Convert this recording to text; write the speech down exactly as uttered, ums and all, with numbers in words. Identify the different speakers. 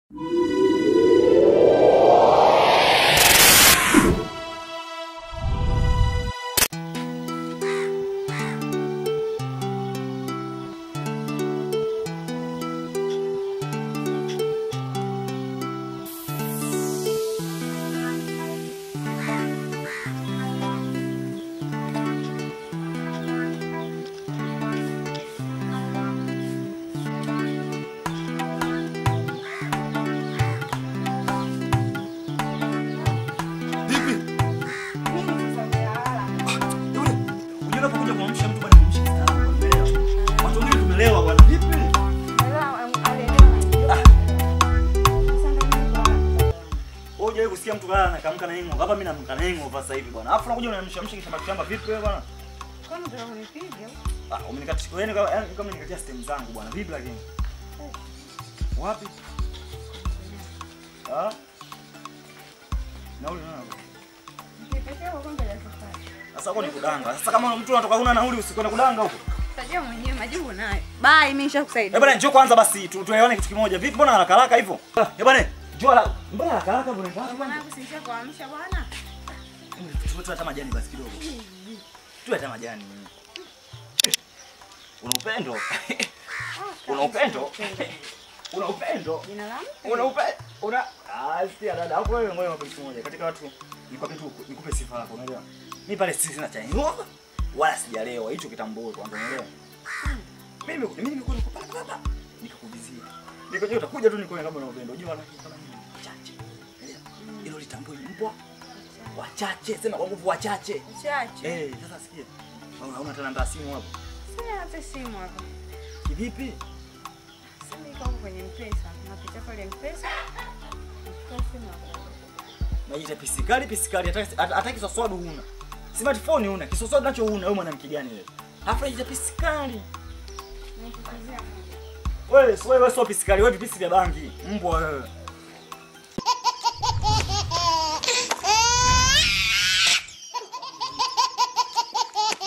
Speaker 1: Mtu kana kaamka na hengo. Hapa mimi naamka na hengo sasa hivi bwana. Alafu unakuja unamshamsha kishamba kishamba vipi wewe bwana?
Speaker 2: Kwani unataka kunipiga?
Speaker 1: Ah, umenikatisha wewe kama yani kama nikatia stem zangu bwana. Vipi lakini? Wapi? Ah? Nauli nani?
Speaker 2: Nipelekea kwa kombe la safari.
Speaker 1: Sasa uko ni kudanga. Sasa kama mtu anatoka huna nauli usikwenda kudanga huko.
Speaker 2: Utajua mwenyewe majibu nayo. Bye, mimi nishakusaidia.
Speaker 1: Eh bwana njoo kwanza basi tuelewane kitu kimoja. Vipi mbona haraka haraka hivyo? Eh bwana njoo la. Mbona haraka haraka bwana?
Speaker 2: Bwana kusinisha kuamsha bwana.
Speaker 1: Tu hata majani basi kidogo. Tu hata majani. Una upendo? Una upendo? Una upendo?
Speaker 2: Jina langu?
Speaker 1: Una upendo? Una ah sikia dada hapo wewe ngoja kitu kimoja. Katika watu nikupe tu nikupe sifa yako unaelewa? Mimi pale sina cha nyumba wala sijalewa hicho kitambue kwanza unaelewa? Mimi mimi nilikuwa nikupata baba nikakuvizia. Niko utakuja tu niko kama una upendo. Unajua kama nini? Chache. Unaelewa? Hilo litambue mbwa wachache sema kwa nguvu wachache.
Speaker 2: Wachache.
Speaker 1: Eh, sasa sikia. Hauna tena namba simu hapo.
Speaker 2: Sina hata simu hapa.
Speaker 1: Kivipi?
Speaker 2: Simu iko kwenye M-Pesa. Napitia pale M-Pesa. Kwa simu hapo.
Speaker 1: Naita pisikali pisikali hata hata kisoswadu huna. Smartphone huna, kisoswadu nacho huna wewe mwanamke gani wewe? Hafla ya pisikali.
Speaker 2: Nikikuzia.
Speaker 1: Wewe wewe sio pisikali, wewe vipisi vya bangi. Mbwa wewe.